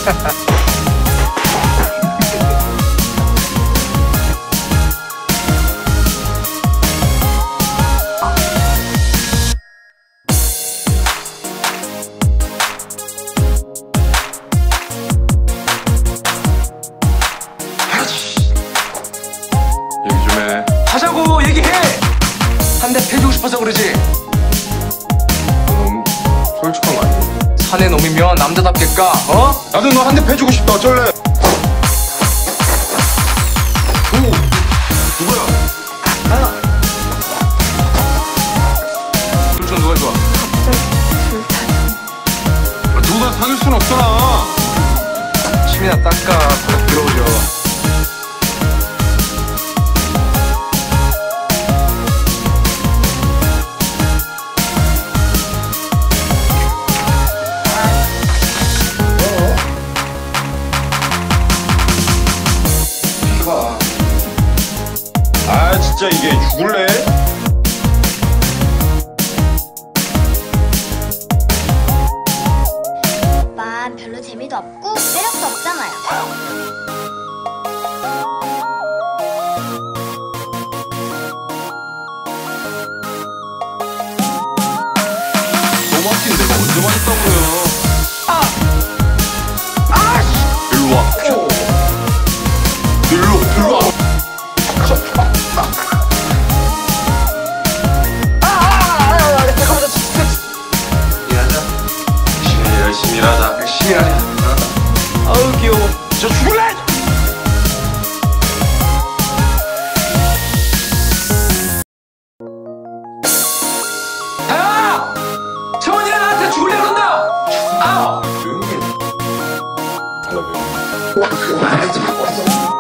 얘기 좀 해. 하자고 얘기해. 한 대 패주고 싶어서 그러지. 너무 솔직한 거 아니야? 사내 놈이면 남자답게 까. 어? 나도 너 한 대 패주고 싶다. 어쩔래? 오, 누구야? 나야. 둘 중 누가 좋아? 누가 사귈 순 없잖아. 침이나 닦아. 더 들어오죠. 아 진짜 이게 죽을래? 오빤 별로 재미도 없고 매력도 없잖아요. 너무 아낀 내가 언제 맞았다고요? 일로 와. 일로 와. 일하자. 열심히 일하자. 열심히 일하자. 아우 귀여워. 저 죽을래! 야! 정원이가 나한테 죽을래 그런다! 아우! 조용히 해. I love you.